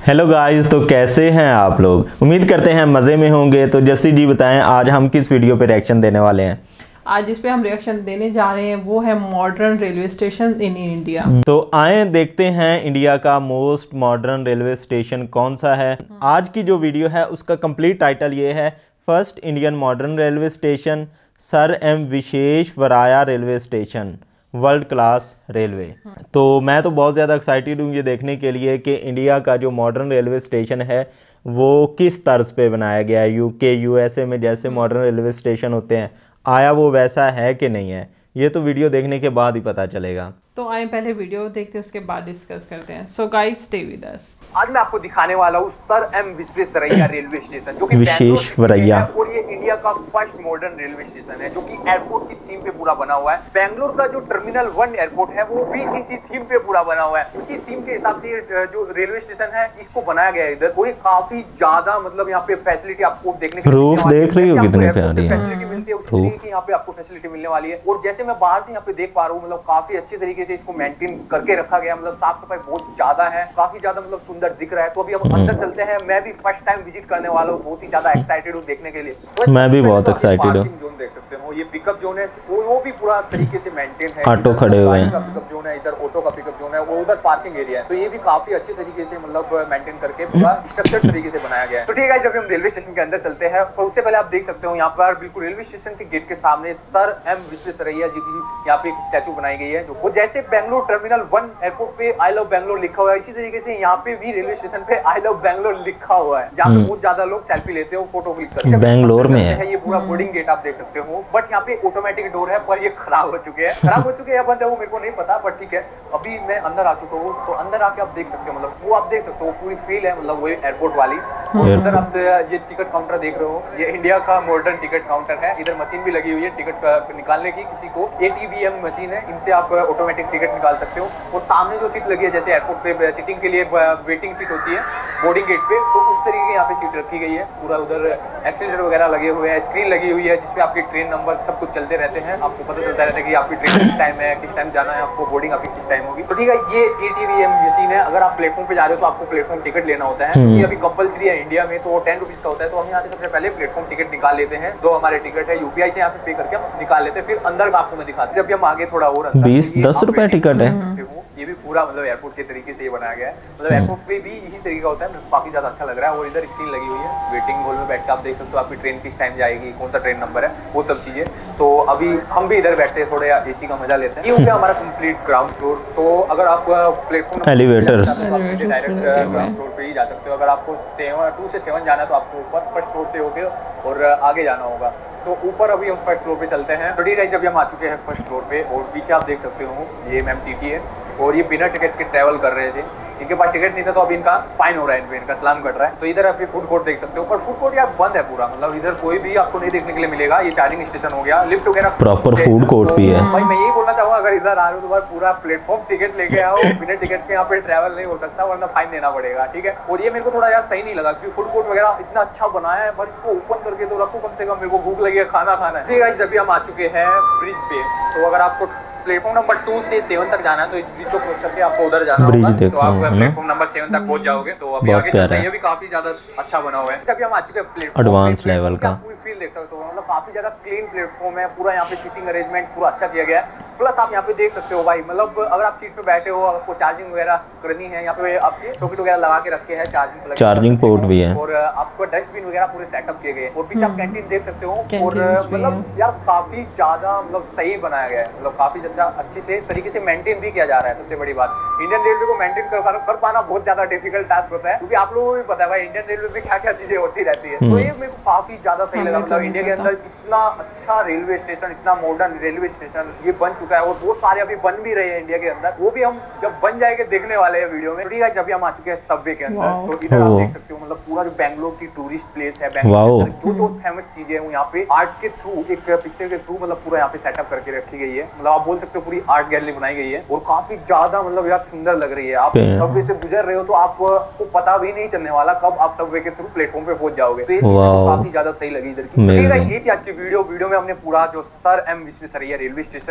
Hello guys, तो कैसे हैं आप लोग। उम्मीद करते हैं मज़े में होंगे। तो जस्सी जी बताएं, आज हम किस वीडियो पे रिएक्शन देने वाले हैं। आज जिस पे हम रिएक्शन देने जा रहे हैं वो है modern railway station in India. तो आए देखते हैं इंडिया का मोस्ट मॉडर्न रेलवे स्टेशन कौन सा है। आज की जो वीडियो है उसका कंप्लीट टाइटल ये है, first Indian modern railway station sir M Visvesvaraya railway station, world class railway. तो मैं तो बहुत ज़्यादा एक्साइटेड हूँ ये देखने के लिए कि इंडिया का जो मॉडर्न रेलवे स्टेशन है वो किस तर्ज पे बनाया गया है। यूके यूएसए में जैसे मॉडर्न रेलवे स्टेशन होते हैं, आया वो वैसा है कि नहीं है, ये तो वीडियो देखने के बाद ही पता चलेगा। तो आए पहले वीडियो देखते हैं, उसके बाद डिस्कस करते हैं। So guys stay with us. आज मैं आपको दिखाने वाला हूँ sir M Visvesvaraya railway station, जो कि विश्वेश्वरैया और ये इंडिया का फर्स्ट मॉडर्न रेलवे स्टेशन है जो कि एयरपोर्ट की थीम पे पूरा बना हुआ है। बेंगलोर का जो टर्मिनल 1 एयरपोर्ट है वो भी इसी थीम पे पूरा बना हुआ है। उसी थीम के हिसाब से जो रेलवे स्टेशन है इसको बनाया गया है इधर। और ये काफी ज्यादा मतलब यहाँ पे फैसिलिटी आपको देखने को रूफ देख रही हो कितनी प्यारी है, फैसिलिटी मिलती है उसी तरीके की यहाँ पे आपको फैसिलिटी मिलने वाली है। और जैसे मैं बाहर से यहाँ पे देख पा रहा हूँ, मतलब काफी अच्छी तरीके से इसको मेंटेन करके रखा गया, मतलब साफ सफाई बहुत ज्यादा है, काफी ज्यादा मतलब सुंदर दिख रहा है। तो अभी हम अंदर चलते हैं। मैं भी फर्स्ट टाइम विजिट करने वाला हूँ, बहुत ही ज्यादा एक्साइटेड हूँ देखने के लिए। मैं भी बहुत एक्साइटेड हूँ। जोन देख सकते हो, ये पिकअप जोन है, वो भी पूरा तरीके से मेंटेन है। ऑटो खड़े हुए हैं, पिकअप जोन है, इधर ऑटो का पिकअप जोन है, वो उधर पार्किंग एरिया है। तो ये भी काफी अच्छे तरीके से मतलब मेंटेन करके पूरा स्ट्रक्चर्ड तरीके से बनाया गया है। तो ठीक है, जब हम रेलवे स्टेशन के अंदर चलते हैं तो उससे पहले आप देख सकते हो यहाँ पर बिल्कुल रेलवे स्टेशन के गेट के सामने सर एम विश्वेश्वरैया जी की यहाँ पे एक स्टैचू बनाई गई है। जो जैसे बेंगलोर टर्मिनल 1 एयरपोर्ट पे आई लव बेंगलोर लिखा हुआ है, इसी तरीके से यहाँ पे भी रेलवे स्टेशन पे आई लव बेंगलोर लिखा हुआ है, जहाँ पे बहुत ज्यादा लोग सेल्फी लेते हो, फोटो क्लिक करते हैं। बेंगलोर में है ये पूरा बोर्डिंग गेट आप देख सकते हो, बट यहाँ पे ऑटोमेटिक डोर है पर ये खराब हो चुके हैं। खराब हो चुके हैं बंद है वो मेरे को नहीं पता, बट ठीक है। अभी मैं अंदर आ चुका हूँ, तो अंदर आके आप देख सकते हो, मतलब वो आप देख सकते हो पूरी फील है, मतलब वो एयरपोर्ट वाली। उधर आप ये टिकट काउंटर देख रहे हो, ये इंडिया का मॉडर्न टिकट काउंटर है। इधर मशीन भी लगी हुई है टिकट निकालने की, किसी को ATVM मशीन है, इनसे आप ऑटोमेटिक टिकट निकाल सकते हो। और सामने जो सीट लगी है, जैसे एयरपोर्ट पे सिटिंग के लिए वेटिंग सीट होती है बोर्डिंग गेट पे, तो उस तरीके की यहाँ पे सीट रखी गई है। पूरा उधर एक्सीलरेटर वगैरह लगे हुए हैं, स्क्रीन लगी हुई है जिसपे आपके ट्रेन नंबर सब कुछ चलते रहते हैं। आपको पता चलता रहता है कि आपकी ट्रेन किस टाइम है, किस टाइम जाना है, आपको बोर्डिंग आपकी किस टाइम होगी। तो ठीक है, ये ATVM मशीन है। अगर आप प्लेटफॉर्म पे जा रहे हो तो आपको प्लेटफॉर्म टिकट लेना होता है, ये अभी कंपलसरी है इंडिया में, तो 10 रुपीज का होता है। तो हम यहाँ से सबसे पहले प्लेटफॉर्म टिकट निकाल लेते हैं। 2 हमारे टिकट है, UPI से यहाँ पे पे करके हम निकाल लेते हैं। फिर अंदर का आपको मैं दिखाता हूँ। जब हम आगे थोड़ा और 20-10 रुपए टिकट है। ये भी पूरा मतलब एयरपोर्ट के तरीके से ये बनाया गया है, मतलब एयरपोर्ट पे भी इसी तरीके का होता है। काफी ज्यादा अच्छा लग रहा है। और इधर स्क्रीन लगी हुई है, वेटिंग हॉल में बैठ के आप देख सकते हो आपकी ट्रेन किस टाइम जाएगी, कौन सा ट्रेन नंबर है, वो सब चीजें। तो अभी हम भी इधर बैठते हैं, थोड़े AC का मजा लेते हैं। ये हो गया हमारा कंप्लीट ग्राउंड फ्लोर। तो अगर आप platform elevators direct ground floor पे ही जा सकते हो। अगर आपको 2 से 7 जाना है तो आपको ऊपर फर्स्ट फ्लोर से होके और आगे जाना होगा। तो ऊपर अभी हम फर्स्ट फ्लोर पे चलते हैं। तो ठीक है, जब हम आ चुके हैं फर्स्ट फ्लोर पे, और पीछे आप देख सकते हो ये मैम TT है, और ये बिना टिकट के ट्रैवल कर रहे थे। इनके पास टिकट नहीं था, तो अभी इनका फाइन हो रहा है, इनका चलान कट रहा है। तो इधर आप फूड कोर्ट देख सकते हो, पर फूड कोर्ट यार बंद है पूरा, मतलब इधर कोई भी आपको नहीं देखने के लिए मिलेगा। ये चार्जिंग स्टेशन हो गया, लिफ्ट वगैरह प्रॉपर फूड कोर्ट भी है। भाई मैं यही बोलना चाहूँगा, अगर इधर आ रहे हो तो पूरा प्लेटफॉर्म टिकट लेके आओ, बिना टिकट के यहाँ पे ट्रैवल नहीं हो सकता, वरना फाइन देना पड़ेगा, ठीक है। और ये मेरे को थोड़ा यार सही नहीं लगा, क्योंकि फूड कोर्ट वगैरह इतना अच्छा बनाया है, पर इसको ओपन करके तो रखो कम से कम, मेरे को भूख लगी है, खाना खाना है। ठीक है, जब हम आ चुके हैं ब्रिज पे, तो अगर आपको प्लेटफॉर्म नंबर 2 से 7 तक जाना है तो इस ब्रिज को क्रॉस करके आपको उधर जाना होगा। तो आप प्लेटफॉर्म नंबर 7 तक पहुंच जाओगे। तो अभी आगे चलते हैं, ये भी काफी ज्यादा अच्छा बना हुआ है। जब हम आ चुके हैं प्लेटफॉर्म एडवांस लेवल का, पूरी फील देख सकते हो, मतलब काफी ज्यादा क्लीन प्लेटफॉर्म है पूरा। यहाँ पे सीटिंग अरेंजमेंट पूरा अच्छा किया गया है। प्लस आप यहाँ पे देख सकते हो भाई, मतलब अगर आप सीट पे बैठे हो, आपको चार्जिंग वगैरह करनी है, यहाँ पे आपके सॉकेट वगैरह लगा के रखे हैं, चार्जिंग पोर्ट भी है, और आपको डस्टबिन वगैरह पूरे सेटअप किए गए। और पीछे आप कैंटीन देख सकते हो, और मतलब यार काफी ज्यादा मतलब सही बनाया गया है, मतलब काफी अच्छा अच्छे से तरीके से मेंटेन भी किया जा रहा है। सबसे बड़ी बात, इंडियन रेलवे को मेंटेन कर पाना बहुत ज्यादा डिफिकल्ट टास्क होता है, क्योंकि आप लोगों को भी पता है भाई इंडियन रेलवे में क्या क्या चीजें होती रहती है। तो ये मेरे को काफी ज्यादा सही लगा, मतलब इंडिया के अंदर इतना अच्छा रेलवे स्टेशन, इतना मॉडर्न रेलवे स्टेशन ये बन चुका है। और बहुत सारे अभी बन भी रहे हैं इंडिया के अंदर, वो भी हम जब बन जाएंगे देखने वाले हैं वीडियो में। ठीक है, जब हम आ चुके हैं सबवे के अंदर, तो इधर आप देख सकते हो, मतलब पूरा जो बेंगलोर की टूरिस्ट प्लेस है, बेंगलोर जो फेमस चीजें हैं यहाँ पे आर्ट के थ्रू, एक पिक्चर के थ्रू मतलब पूरा यहाँ पे सेटअप करके रखी गई है। मतलब आप बोल सकते हो पूरी आर्ट गैलरी बनाई गई है, और काफी ज्यादा मतलब यार सुंदर लग रही है। आप सबवे से गुजर रहे हो तो आपको पता भी नहीं चलने वाला कब आप सबवे के थ्रू प्लेटफॉर्म पे पहुंच जाओगे। तो ये चीज काफी ज्यादा सही लगी इधर की। ये थी आज की वीडियो में हमने पूरा जो sir M Visvesvaraya railway station है बेंगलोर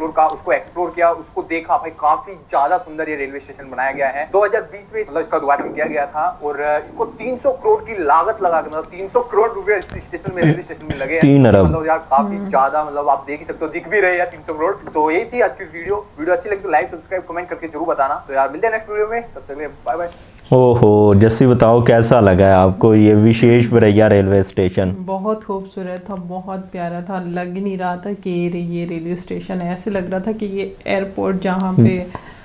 बेंगलोर का, उसको एक्सप्लोर किया, उसको देखा। भाई काफी ज्यादा सुंदर ये रेलवे स्टेशन बनाया गया है। 2020 में मतलब इसका उद्घाटन किया गया था और इसको 300 करोड़ की लागत लगा के, मतलब 300 करोड़ रुपए इस स्टेशन में, रेलवे स्टेशन में लगे 3 अरब। मतलब यार काफी ज्यादा, मतलब आप देख ही सकते हो, दिख भी रहे हैं 300 करोड़। तो यही थी आज की वीडियो अच्छी लगी तो लाइक सब्सक्राइब कमेंट करके जरूर बताना। तो यार मिलते हैं नेक्स्ट वीडियो में, तब तक के लिए बाय बाय। ओहो जस्सी बताओ कैसा लगा है आपको ये विश्वेश्वरैया रेलवे स्टेशन? बहुत खूबसूरत था, बहुत प्यारा था। लग ही नहीं रहा था कि ये रेलवे स्टेशन है, ऐसे लग रहा था कि ये एयरपोर्ट जहाँ पे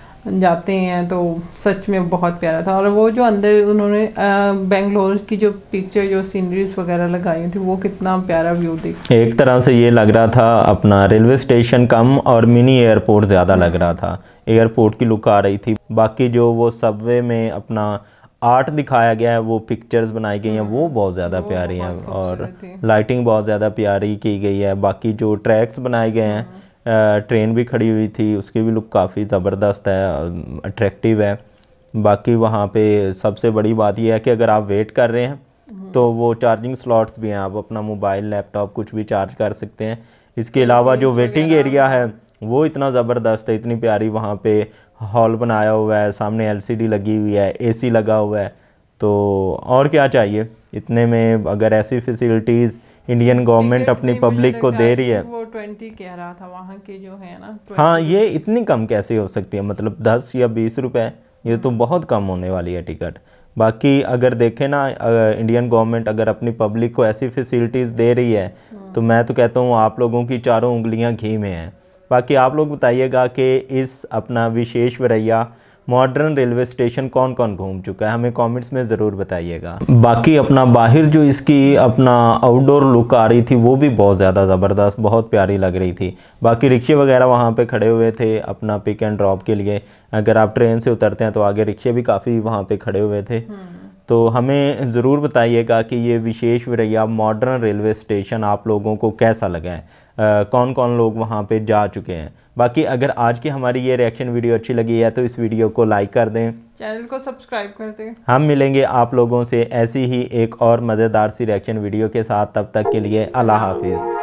जाते हैं। तो सच में बहुत प्यारा था। और वो जो अंदर उन्होंने बेंगलोर की जो पिक्चर, जो सीनरीज वगैरह लगाई थी, वो कितना प्यारा व्यू दिख। एक तरह से ये लग रहा था अपना रेलवे स्टेशन कम और मिनी एयरपोर्ट ज़्यादा लग रहा था। एयरपोर्ट की लुक आ रही थी। बाकी जो वो सबवे में अपना आर्ट दिखाया गया है, वो पिक्चर्स बनाई गई हैं, वो बहुत ज़्यादा प्यारी हैं और लाइटिंग बहुत ज़्यादा प्यारी की गई है। बाकी जो ट्रैक्स बनाए गए हैं, ट्रेन भी खड़ी हुई थी, उसकी भी लुक काफ़ी ज़बरदस्त है, अट्रैक्टिव है। बाकी वहाँ पे सबसे बड़ी बात यह है कि अगर आप वेट कर रहे हैं तो वो चार्जिंग स्लॉट्स भी हैं, आप अपना मोबाइल लैपटॉप कुछ भी चार्ज कर सकते हैं। इसके अलावा जो वेटिंग एरिया है वो इतना ज़बरदस्त है, इतनी प्यारी वहाँ पे हॉल बनाया हुआ है, सामने LCD लगी हुई है, AC लगा हुआ है। तो और क्या चाहिए इतने में? अगर ऐसी फैसिलिटीज़ इंडियन गवर्नमेंट अपनी पब्लिक को दे रही है। वो 20 कह रहा था वहाँ के जो है ना। हाँ, ये इतनी कम कैसे हो सकती है? मतलब 10 या 20 रुपए, ये तो बहुत कम होने वाली है टिकट। बाकी अगर देखें ना, इंडियन गवर्नमेंट अगर अपनी पब्लिक को ऐसी फैसिलिटीज़ दे रही है तो मैं तो कहता हूँ आप लोगों की चारों उंगलियाँ घी में हैं। बाकी आप लोग बताइएगा कि इस अपना विश्वेश्वरैया मॉडर्न रेलवे स्टेशन कौन कौन घूम चुका है, हमें कमेंट्स में ज़रूर बताइएगा। बाकी अपना बाहर जो इसकी अपना आउटडोर लुक आ रही थी वो भी बहुत ज़्यादा ज़बरदस्त, बहुत प्यारी लग रही थी। बाकी रिक्शे वगैरह वहाँ पे खड़े हुए थे अपना पिक एंड ड्रॉप के लिए। अगर आप ट्रेन से उतरते हैं तो आगे रिक्शे भी काफ़ी वहाँ पे खड़े हुए थे। तो हमें ज़रूर बताइएगा कि ये विश्वेश्वरैया मॉडर्न रेलवे स्टेशन आप लोगों को कैसा लगा है, कौन कौन लोग वहाँ पे जा चुके हैं। बाकी अगर आज की हमारी ये रिएक्शन वीडियो अच्छी लगी है तो इस वीडियो को लाइक कर दें, चैनल को सब्सक्राइब कर दें। हम मिलेंगे आप लोगों से ऐसी ही एक और मज़ेदार सी रिएक्शन वीडियो के साथ। तब तक के लिए अल्लाह हाफिज़।